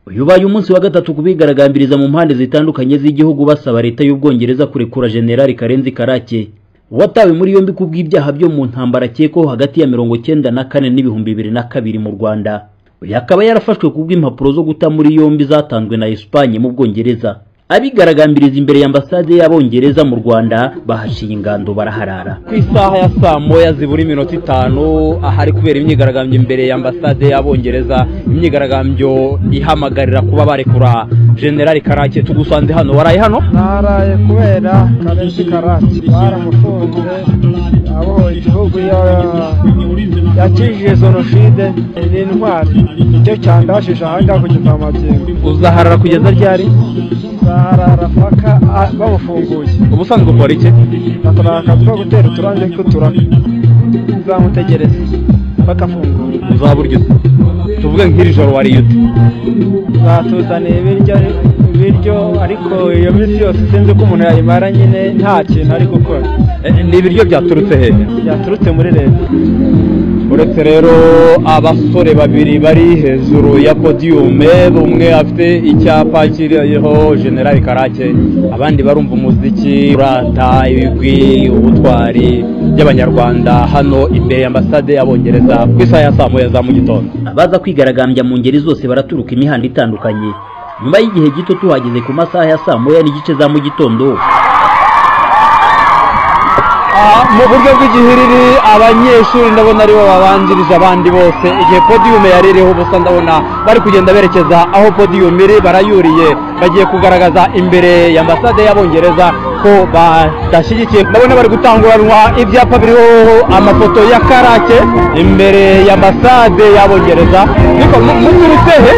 uyu ubaye umunsi wa gatatu kubigaragambiriza mu mpande zitandukanye z'igihugu basaba leta y'Ubwongereza kurekura General KARENZI KARAKE watawe muri yombi kubw'ibyaha byo mu ntambara akekwaho hagati ya 1994 n'2002 mu Rwanda. Uyu akaba yarafashwe kubw'impapuro zo guta muri yombi zatanzwe na Espagne mu Bwongereza. Abigaragambiriza imbere y'ambasade y'Abongereza mu Rwanda bahashiye ingando baraharara. Ku isaha ya saa moya zibura iminota 5 ahari kubera imyigaragambyo imbere y'ambasade y'Abongereza, imyigaragambyo ihamagarira kuba barekura General KARAKE. Tugusanze hano, waraye hano? Naraye kubera KARENZI KARAKE baramufunze, abo igihugu yakijije genocide n'intwari, icyo cyandashije ahanga kugeza amagingo. Uzaharara kugeza ryari? Uzaharara paka bamufunguye. Ubusanzwe ukora iki? Nakora akazi ko gutera uturange tw'uturaka. Uzamutegereza bakafungura. Uzaburyo tuvuge nk'iri joro wari ute? Zatuzaniye ibiryo ariko iyo minsi yose sinzi ko umuntu yayimara nyine nta kintu ari gukora. Ni ibiryo byaturutse hehe? Byaturutse muri leta. Uretse rero abasore babiri bari hejuru ya podium, umwe afite icyapa kiriho General KARAKE, abandi barumva umuziki urata ibigwi ubutwari by'abanyarwanda hano imbere y'ambasade y'Abongereza ku isaha ya saa moya za mu gitondo. Abaza kwigaragambya mu ngeri zose baraturuka imihanda itandukanye. Nyuma y'igihe gito tuhageze ku masaha ya saa moya n'igice za mu gitondo, mu buryo bw'igihiriri abanyeshuri ndabona aribo babanjirije abandi bose. Igihe podium yaririho ubusa ndabona bari kugenda berekeza aho podium iri, barayuriye bagiye kugaragaza imbere y'ambasade y'Abongereza ko badashyigikiye. Ndabona bari gutanguranwa ibyapa biriho amafoto ya KARAKE imbere y'ambasade y'Abongereza. Niko muturutse he?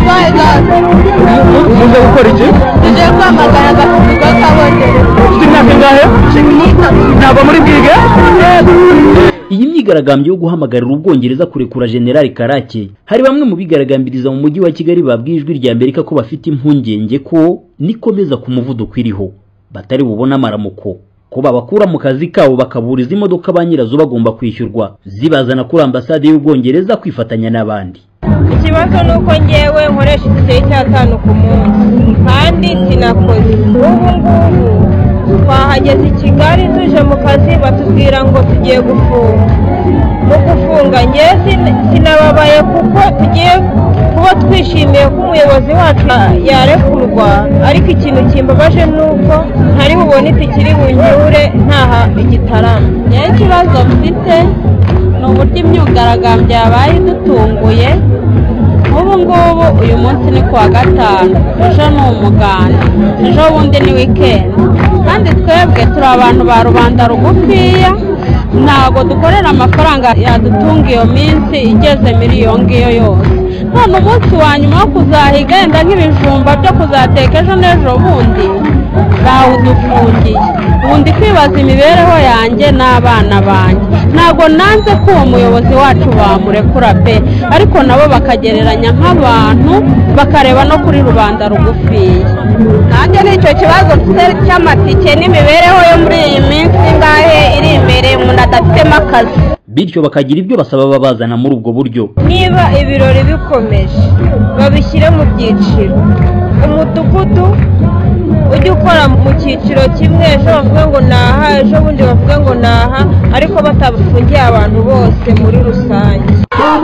Muze gukora iki? Tuje kwamagana agafuko k'Abongereza. Imyaka ingahe? Ntabwo muri bwige? Iyi myigaragambyo yo guhamagarira Ubwongereza kurekura General KARAKE, hari bamwe mu bigaragambiriza mu mujyi wa Kigali babwiye Ijwi rya Amerika ko bafite impungenge ko nikomeza ku muvuduko iriho batari bubona amaramuko, ko babakura mu kazi kabo bakaburiza imodoka ba nyirazo bagomba kwishyurwa zibazana kuri ambasade y'Ubwongereza kwifatanya n'abandi. Ikibazo nuko ngewe nkoresha igiceri cya 5 ku munsi kandi sinakoze. Ubu twahageze i Kigali tuje mu kazi batubwira ngo tugiye gufunga. Mu gufunga ngewe sinababaye kuko tugiye kuba twishimiye ko umuyobozi wacu yarekurwa, ariko ikintu kimbabaje nuko ntari bubone itike bunyure ntaha igitaramo. Ngewe ikibazo mfite ni uburyo imyigaragambyo yabaye dutunguye. Ubu ngubu uyu munsi ni kuwa gatanu, ejo ni umuganda, ejo bundi ni weekend, kandi twebwe turi abantu ba rubanda rugufiya, ntabwo dukorera amafaranga yadutunga iyo minsi igeze miliyoni ngiyo yose. None umunsi wa nyuma wo kuzahiga yenda nk'ibijumba byo kuzateka ejo n'ejo bundi bawudufungiye. Ubundi kwibaza imibereho yanjye n'abana banjye. Ntabwo nanze ko uwo muyobozi wacu bamurekura pe, ariko nabo bakagereranya nk'abantu bakareba no kuri rubanda rugufiya. Nanjye nicyo kibazo cy'amatike n'imibereho yo muri iyi minsi ngahe iri imbere umuntu adafitemo akazi, bityo bakagira ibyo basaba babazana muri ubwo buryo. Niba ibirori bikomeje babishyire mu byiciro, umudugudu ujye ukora mu cyiciro kimwe, ejo bavuga ngo naha, ejo bundi bavuga ngo naha, ariko batafungiye abantu bose muri rusange.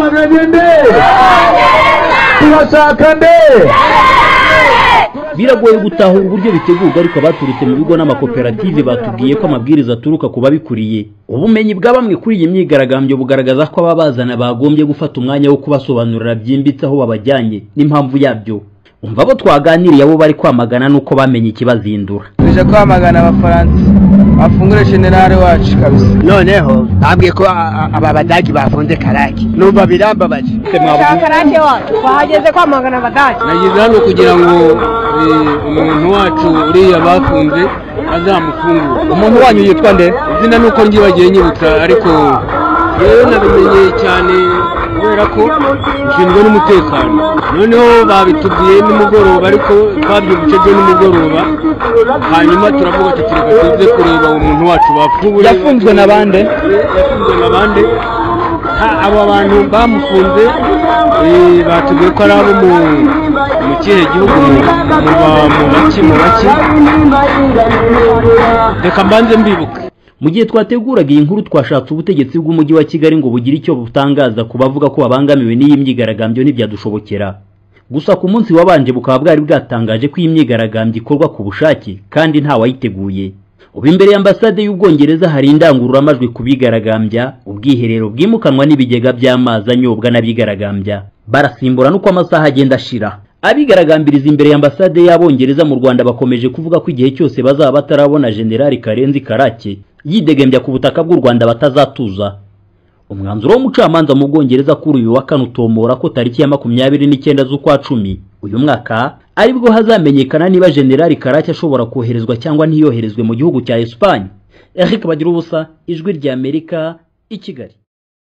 Biragoye gutahura uburyo bitegurwa, ariko abaturutse mu bigo n'amakoperative batubwiye ko amabwiriza aturuka ku babikuriye. Ubumenyi bwa bamwe kuri iyi myigaragambyo bugaragaza ko ababazana bagombye gufata umwanya wo kubasobanurira byimbitse aho babajyanye n'impamvu yabyo. Umva abo twaganiriye abo bari kwamagana nuko bamenye ikibazindura. Tuje kwamagana abafaransa bafungure General wacu kabisa. Noneho babwiye ko aba badagi bafunze KARAKE, numva birambabaje. KARAKE wacu bahageze kwamagana abadagi. Nagize hano kugira ngo umuntu wacu uriya bafunze azamufungure. Umuntu wanyu yitwa nde? Izina nuko ngibagiye nyibutsa, ariko yewe nabimenye cyane kubera ko nshinzwe n'umutekano. Noneho babitubwiye nimugoroba, ariko twabyumvise nimugoroba, hanyuma turavuga ati reka tuze kureba umuntu wacu bafunguye. Yafunzwe na bande? Yafunzwe na bande? aba bantu bamufunze batubwiye ko ari abo mu kihe gihugu mu baki reka mbanze mbibuke. Mu gihe twateguraga iyi nkuru twashatse ubutegetsi bw'umujyi wa Kigali ngo bugire icyo butangaza ku bavuga ko babangamiwe n'iyi myigaragambyo ntibyadushobokera. Gusa ku munsi wabanje bukaba bwari bwatangaje ko iyi myigaragambyo ikorwa ku bushake kandi nta wayiteguye. Ubu imbere y'ambasade y'Ubwongereza hari indangururamajwi kubigaragambya, ubwiherero bwimukanwa n'ibigega by'amazi anyobwa n'abigaragambya. Barasimbura nuko amasaha agenda ashira. Abigaragambiriza imbere y'ambasade y'Abongereza mu Rwanda bakomeje kuvuga ko igihe cyose bazaba batarabona General KARENZI KARAKE yidegembya ku butaka bw'u Rwanda batazatuza. Umwanzuro w'umucamanza mu Bwongereza kuri uyu wa kane utomora ko tariki ya 29 z'ukwa 10 uyu mwaka aribwo hazamenyekana niba General KARAKE ashobora koherezwa cyangwa ntiyoherezwe mu gihugu cya Espagne. Eric Bagira ubusa, Ijwi ry'Amerika, i Kigali.